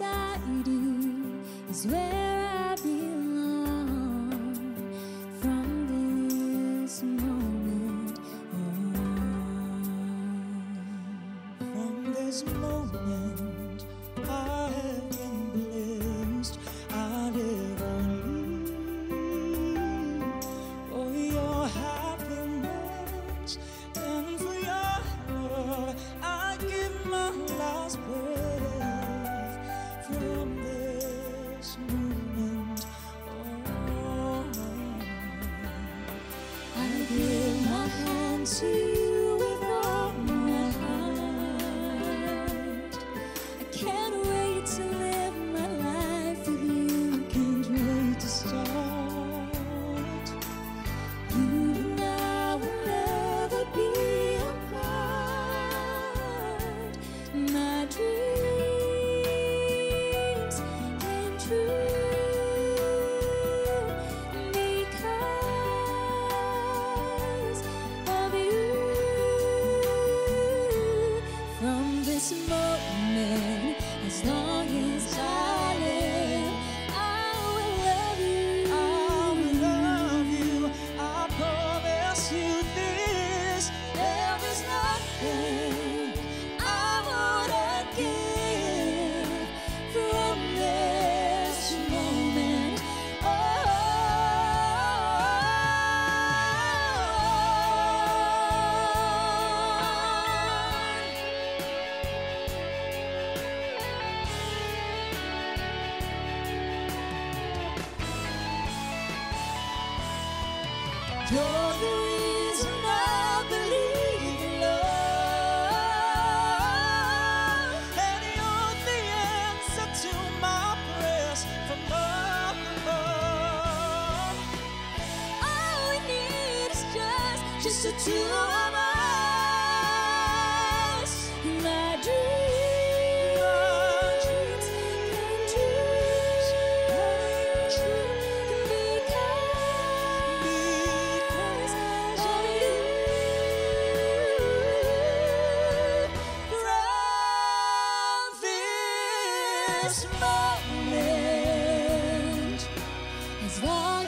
beside you is where I belong. From this moment on, from this moment I have been blessed. I live only for your happiness and for your love. I give my last breath. From this moment on, I give my hand to you with all my heart. I can't wait to live my life with you. can't wait to start. You and I will never be apart. My dreams came true because of you. From this moment, as long as I live, I will love you. I will love you. I promise you this. There is nothing I wouldn't give From this moment You're the reason I believe in love, and you're the answer to my prayers from up above. all we need is just the two of us. My dreams came true because of you. From this moment, As long